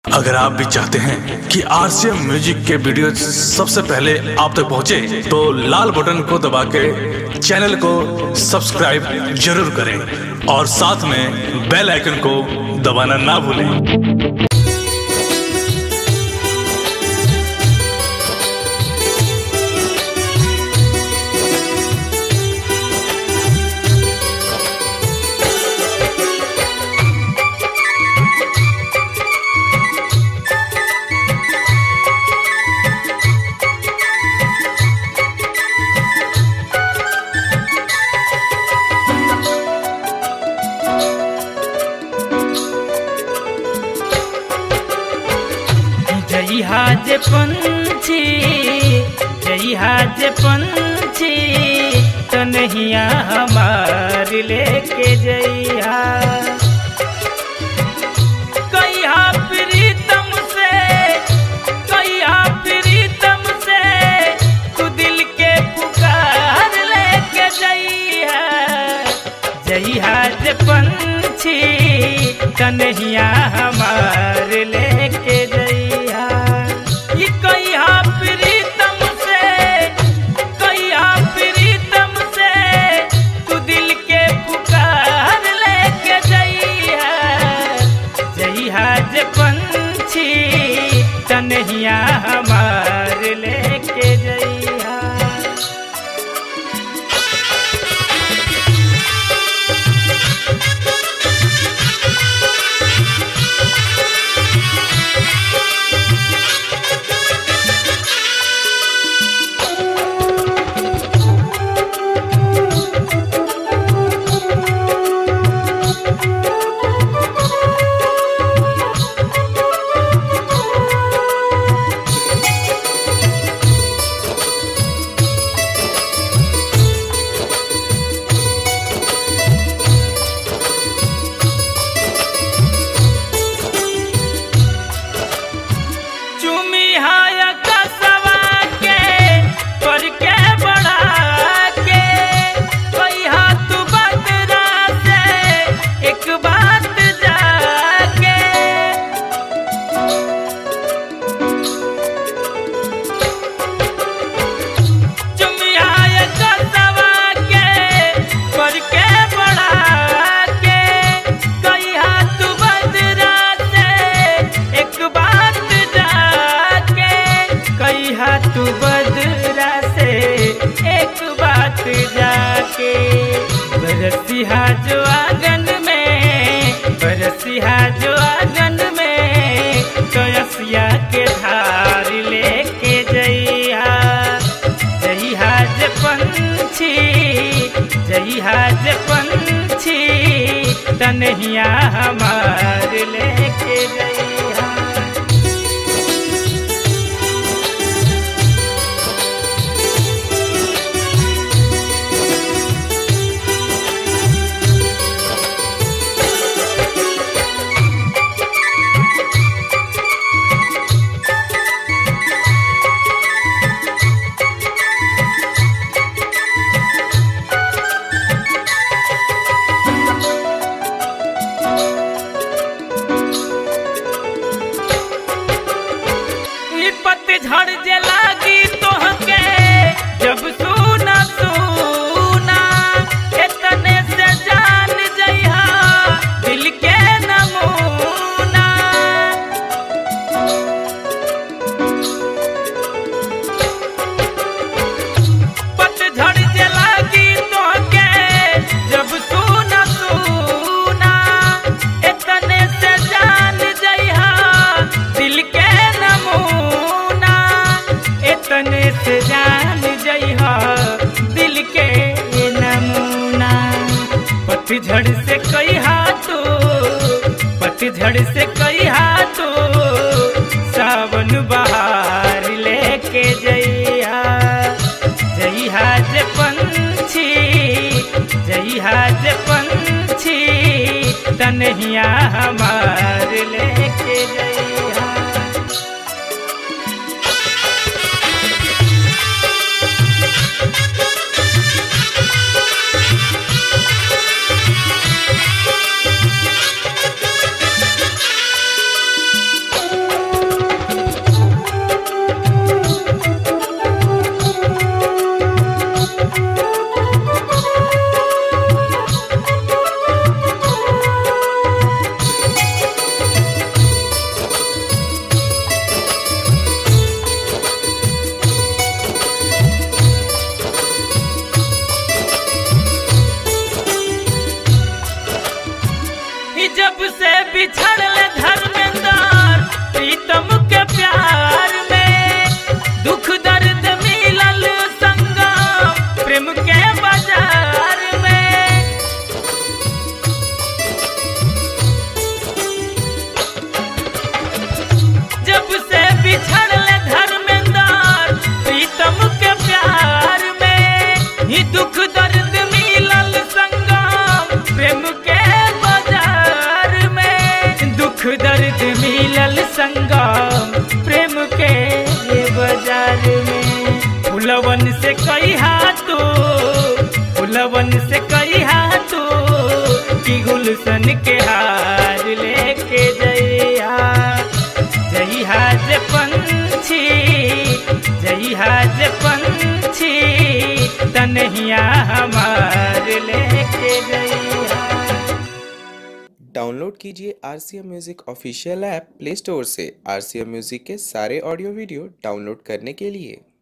अगर आप भी चाहते हैं कि आरसीएम म्यूजिक के वीडियो सबसे पहले आप तक पहुंचे, तो लाल बटन को दबा के चैनल को सब्सक्राइब जरूर करें और साथ में बेल आइकन को दबाना ना भूलें। जई हाज पंछी तनहिया हमार लेके जइहा, कहिया प्रीतम से तू दिल के पुकार लेके जइहा। जई हाज पंछी तनहिया हमार लेके जइहा, कहिया प्रीतम से तू दिल के पुकार लेके जइहा। जइहा जे पंछी तनहिया हमार लेके जइहा। तू बदरा से एक बात जाके, बरसिहा जो आंगन में कयसिया के धार लेके जइहा। जइहा जे पंछी तनहिया हमार लेके जइहा। पतझड़ जे लागी तोहके जब सुना इतने से जान जइहा दिल के नमूना। पतझड़ जे लागी तोहके जब सुना इतने से जान जइहा दिल के नमूना। तने से जान जइहा दिल के नमूना। पतझड़ से कहिया तू सावन बहार लेके जइहा। जइहा जे पंछी तनहिया हमार लेके जइहा। फुलवन से कहिया तू, फुलवन से कहिया तू कि गुलशन के हार लेके जइहा। जइहा जे पंछी, जइहा जे पंछी तनहिया हमार लेके जइहा। डाउनलोड कीजिए RCM music official app play store से। RCM म्यूजिक के सारे ऑडियो वीडियो डाउनलोड करने के लिए